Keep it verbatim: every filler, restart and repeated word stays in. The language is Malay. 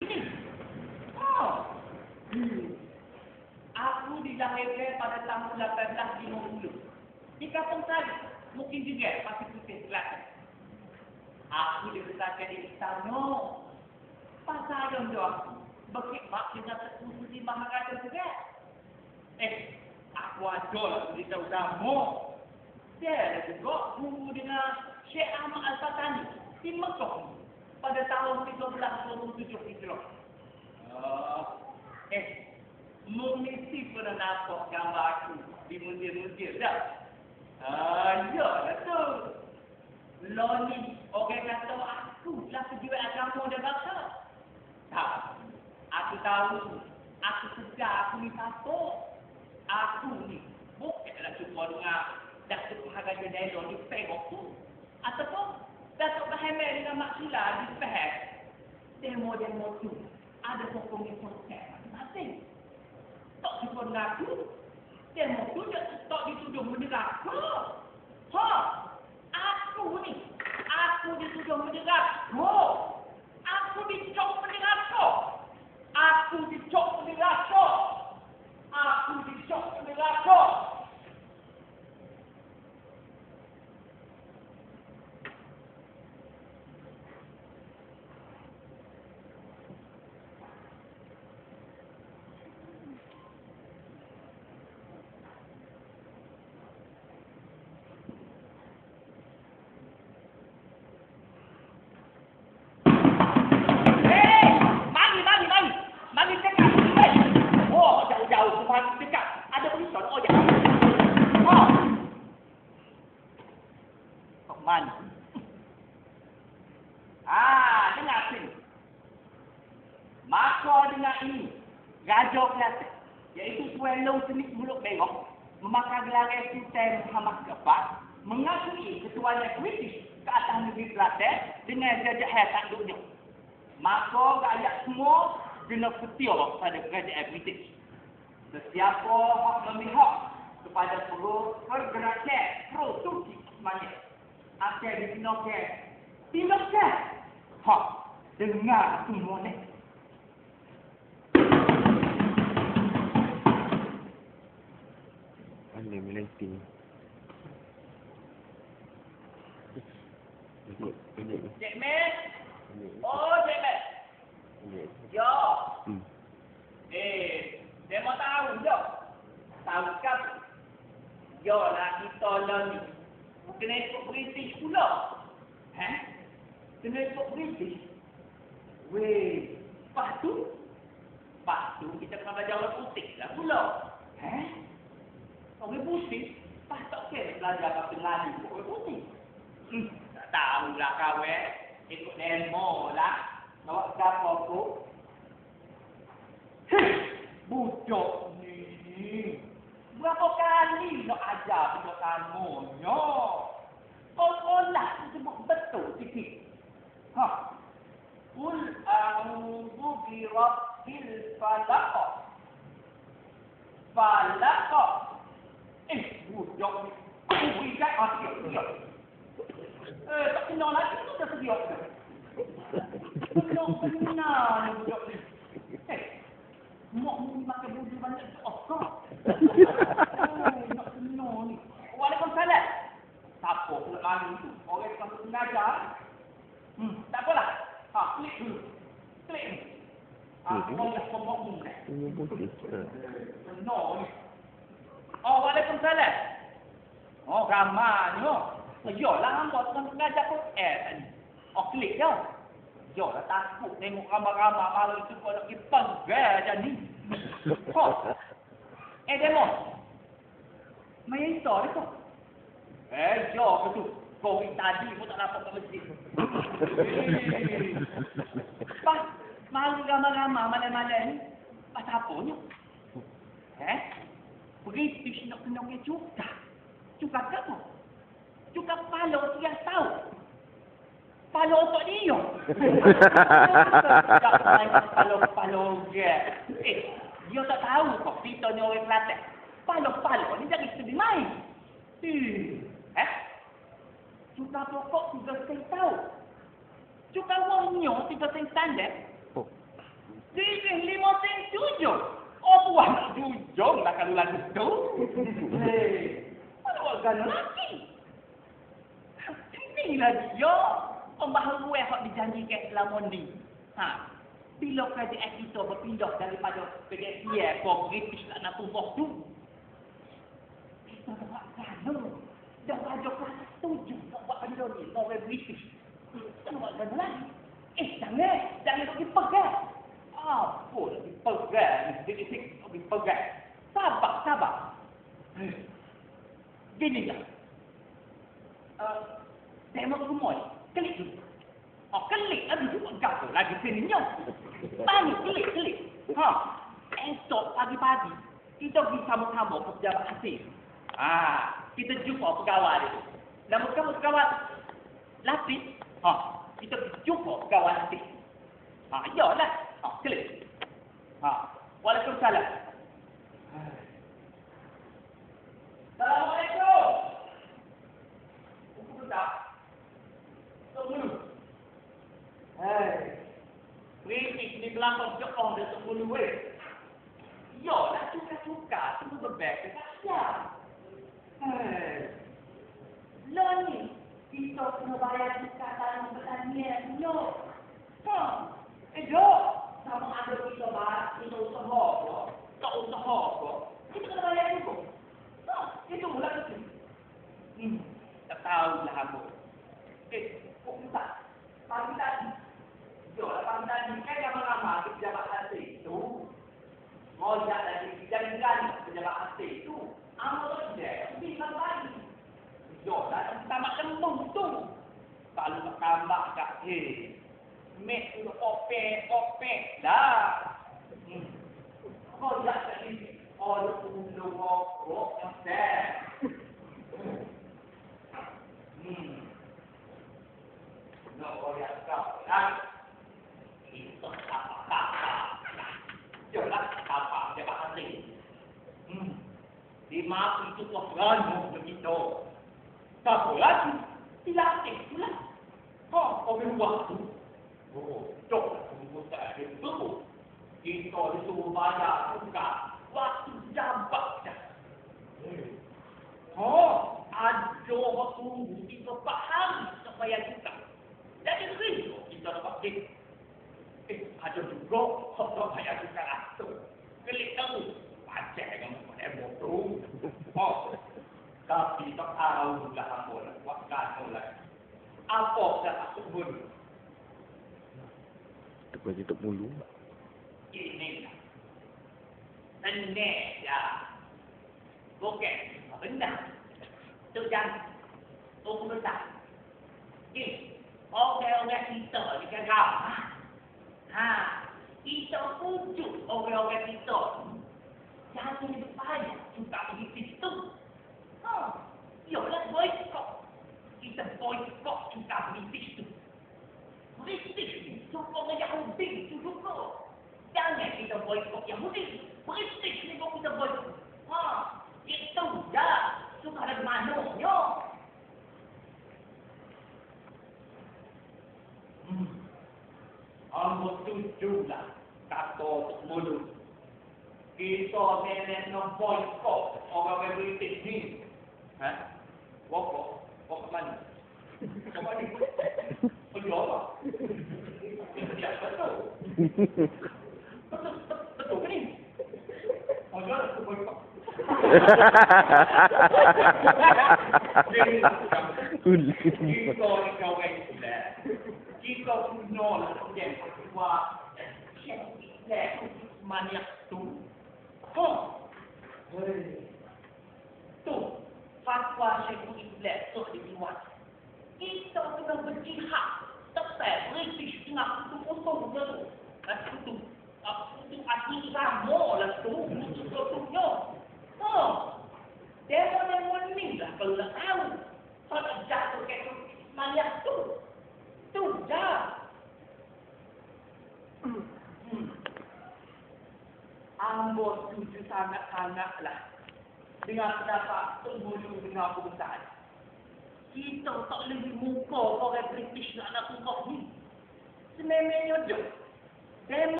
Ini. Oh. Hmm. Aku dilahirkan pada tahun lapan belas lima puluh. Di kampung saya, mungkin juga masih putih Selatan. Aku dibesarkan di istana. Pasal yang doa, berkhidmat dengan terkutu di Maharaja juga. Eh, aku ada lah beritahu kamu. Dia juga guru dengan Syekh Ahmad Al-Fatani di Mekah pada tahun seribu tiga ratus dua puluh tujuh Hijrah. Uh, eh, mengisi pernah nampak gambar aku di mundir-mundir dah. Ah, ya lah tu. Lo ni orang kata aku lah pejuang agama dan bangsa. Tak, aku tahu, aku sedar aku ni siapa. Aku ni bukanlah cuma dengan Datuk Maharaja Dailo di Pegok tu. Ataupun Datuk Bahemel dengan Mak Sula di Pehek. Demo-demo tu ada hukumnya konsep masing-masing. Tak cuma dengan aku. Demo tu tak dituduh menyerah. Ha! Ha! Aku ni, aku dituduh menyerah. Ha! Aku dicok menyerah. Aku dicok menyerah. Aku dicok menyerah. Man. Ah, dengar sini. Maka dengar ini, Raja Kelantan, iaitu Tuan Long Senik Mulut Bengok, memakai gelar Sultan Muhammad keempat, mengakui ketuanan British ke atas negeri Kelantan dengan jajahan tanduknya. Maka rakyat semua kena setia pada kerajaan British. Sesiapa hak memihak kepada pergerakan pro-Turki Osmania akan digunakan tindakan. Ha, dengar semua ni. Pandai melanting. Cik Mek. Oh, Cik Mek. Yo. Hmm. Eh, dia mau tahu je. Tahu kan? Yo lah kita lah ni. Kena ikut British pula. Ha? Kena ikut British. Weh, lepas tu? Lepas tu kita kena belajar orang putih lah pula. Ha? Orang putih? Lepas tak kira belajar apa Melayu untuk orang putih. Hmm, tak tahulah kawan. Ikut demo lah. Bawa siapa pun. Hei, budak ni. Berapa kali nak ajar budak kamu? No. Sekolah tu sebut betul sikit. Ha. Qul a'udzu bi rabbil falaq. Falaq. Eh, budak ni. Aku berikan hati dia. Eh, tak kenal lagi tu dah sedia dah. Benar-benar ni budak ni. Eh, mak ni makan budu banyak tu. Oh, kau. Oh, nak kenal ni. Waalaikumsalam. Siapa pula kami tu? Orang yang masuk mengajar. Hmm, tak apalah. Ha, klik dulu. Klik ni. Ha, kau dah pemok ni. Benar ni. Oh, waalaikumsalam. Oh, ramai ni. Yalah, hamba tengah mengajar Quran tadi. Oh, klik je. Yalah, takut tengok ramai-ramai malam itu kau nak pergi penggal je ni. Kau. Eh, demo. Main itu ni kau. Eh, ya ke tu? Kau ni tadi pun tak dapat ke masjid. Pas, malu ramai-ramai malam-malam ni. Pas apa ni? Eh? British nak kena punya cuka. Cuka ke apa? Cuka kepala dia tahu. Kepala otak dia. Tak main kepala-kepala dia. Eh, dia tak tahu kok kita ni orang Kelantan. Kepala-kepala ni jangan sedih main. Eh? Cuka pokok tiga sen tahu. Cuka wonyo tiga sen standar. lagu tu. Hei, mana warga lelaki? Ini lagi, yo. Pembaharu yang dijanjikan selama ni. Ha. Bila kerajaan kita berpindah daripada kerajaan ke British nak nak tubuh tu. Kita buat gana. Dan raja kelas setuju nak buat benda ni. Orang British. Kita buat gana lagi. Eh, jangan. Jangan pergi pegang. Apa lagi pegang? Sedikit-sedikit pergi pegang. Sabar, sabar. Gini lah. Uh, tengok semua ni. Klik dulu. Oh, klik. Aduh, tu buat gapo lagi sininya. Tanya, klik, klik. Ha. Esok pagi-pagi, kita pergi sambung-sambung ke pejabat asing. Ah, kita jumpa pegawai dia. Nama kamu pegawai Lapis. Ha, kita pergi jumpa pegawai Lapis. Ha, iyalah. Ha, klik. Ha, Waalaikumsalam. Assalamualaikum. Buku tak? Tunggu. Hai. British ni belakang Jepang dia sepuluh weh. Ya, dah suka-suka. Tunggu berbeg. Kasihan. Hei. Lah ni, kita kena bayar suka tanah pertanian. No. Ha. Eh, jom. Sama ada kita bahas, kita usaha apa. Tak usaha apa. Kita kena bayar juga. Ha. Itu mula ke sini. Hmm. Tak tahu lah aku. Eh, kok minta? Pagi tadi. Yo, pagi tadi kan lama-lama pejabat asing itu. Ngojak lagi jangan pejabat asing itu. Amal dia, bilang lagi. Yo, dah tamat lembung tu. Kalau nak tambah kat he. Mek tu opek, opek dah. Hmm. Ngojak lagi. Oh, tu lu ngok, yang dah. Hmm. Nak ngojak kau, lah. Itu apa-apa. Jelas apa pejabat asing. Hmm. Lima itu kau begitu. Tak lagi. Dilatih pula. Oh, orang waktu. Oh, jom. Tunggu tak ada tu. Kita disuruh bayar juga. Waktu jabat dah. Oh, ada waktu kita faham supaya kita. Jadi begitu kita dapat kita. Eh, ada juga orang bayar juga tu. Kelik kamu. Pacak kamu pada motor. Oh. Tapi tak tahu lah apa lah. Buat kata lah. Apa dah tak sebut. Itu bagi tutup mulu. Ini lah. Benar ya. Bukan. Benar. Itu jangan. Tunggu besar. Ini. Orang-orang kita ni kan kau. Ha. Kita pujuk orang-orang kita. Jangan hidup payah. Kita pergi situ. Ha. Yalah boykot. Kita boykot juga British tu. British ni sokong Yahudi tu juga. Jangan kita boykot Yahudi. British ni kok kita boykot. Ha. Itu dah. Suka ada mananya. Hmm. Ambo tujulah kata untuk mulut. Kita nenek nak boykot orang British ni. Ha? Wokok? Wokok mana? Wokok mana? Betul apa? Ya, betul. Betul, betul ke ni? Oh, jangan aku boykot. Kita ni kawan kita. Kita punya lah yang kedua. Kita maniak tu. Oh. Tu. Fatwa Syekhul Islam tu dibuat. Kita kena berjihad. Tepat British tengah kutu-kutu tu. Kutu. Kutu asli sama lah tu. Kutu-kutunya. Oh. Demo-demo ni lah kalau nak tahu. Kalau jatuh ke maniak tu. Tu dah. Hmm. Ambo setuju sangat-sangat lah. Dengan pendapat Tunggu dengan Abu Besar. Kita tak boleh muka orang British nak nak tumbang ni. Sememangnya je.